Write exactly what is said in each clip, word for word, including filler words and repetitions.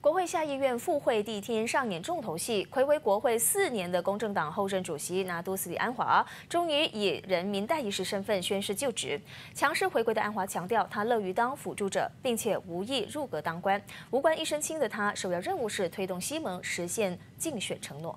国会下议院复会第一天上演重头戏，睽违国会四年的公正党后任主席拿督斯里安华，终于以人民代议士身份宣誓就职。强势回归的安华强调，他乐于当辅助者，并且无意入阁当官。无官一身轻的他，首要任务是推动西盟实现竞选承诺。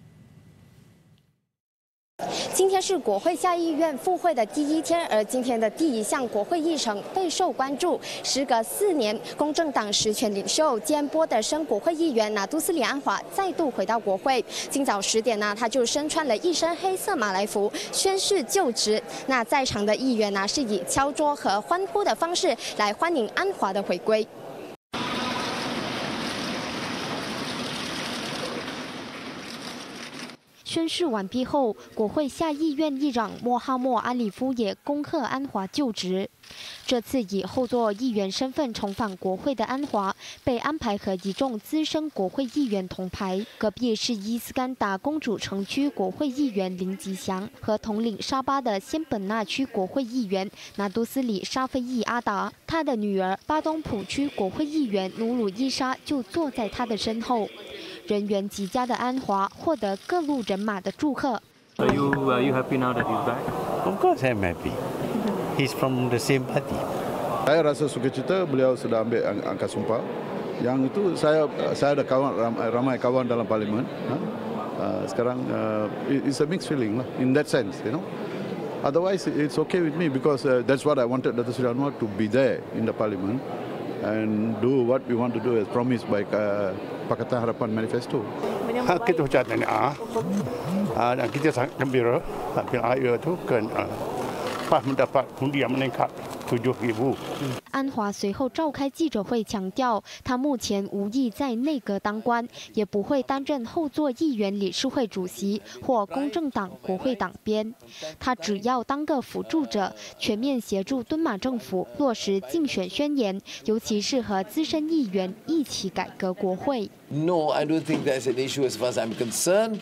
今天是国会下议院复会的第一天，而今天的第一项国会议程备受关注。时隔四年，公正党实权领袖兼波德申国会议员拿督斯里安华再度回到国会。今早十点呢，他就身穿了一身黑色马来服宣誓就职。那在场的议员呢，是以敲桌和欢呼的方式来欢迎安华的回归。 宣誓完毕后，国会下议院议长莫哈默阿里夫也恭贺安华就职。这次以后座议员身份重返国会的安华，被安排和一众资深国会议员同排。隔壁是伊斯干达公主城区国会议员林吉祥和统领沙巴的仙本那区国会议员拿督斯里沙菲义阿达。他的女儿巴东普区国会议员努鲁伊莎就坐在他的身后。 人缘极佳的安华获得各路人马的祝贺。 Are you are you happy now that he's back? Of course I'm happy. He's from the same party. Saya rasa sukacita beliau sudah ambil angkat sumpah. Yang itu saya saya ada kawan ramai kawan dalam parlimen. Uh, sekarang uh, it's a mixed feeling lah in that sense, you know. Otherwise it's okay with me because uh, that's what I wanted Datuk Seri Anwar to be there in the parliament and do what we want to do as promised by uh, Pakatan Harapan Manifesto. Kita ucapkan ah, dan kita sangat gembira bila air itu kan pas mendapat undian meningkat tujuh ribu. 安华随后召开记者会，强调他目前无意在内阁当官，也不会担任后座议员理事会主席或公正党国会党鞭。他只要当个辅助者，全面协助敦马政府落实竞选宣言，尤其是和资深议员一起改革国会。 No, I don't think that's an issue as far as I'm concerned.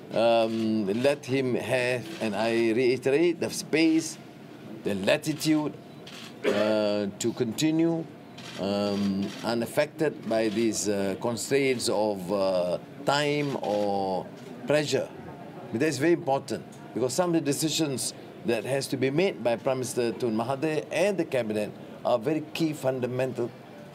Um, let him have, and I reiterate, the space, the latitude uh, to continue um, unaffected by these uh, constraints of uh, time or pressure. But that's very important because some of the decisions that has to be made by Prime Minister Tun Mahathir and the cabinet are very key fundamental.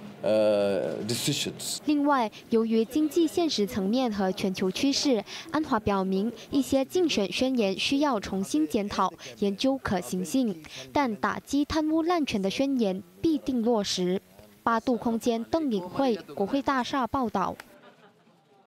Uh, decisions. 另外，由于经济现实层面和全球趋势，安华表明一些竞选宣言需要重新检讨、研究可行性，但打击贪污滥权的宣言必定落实。八度空间邓颖慧，国会大厦报道。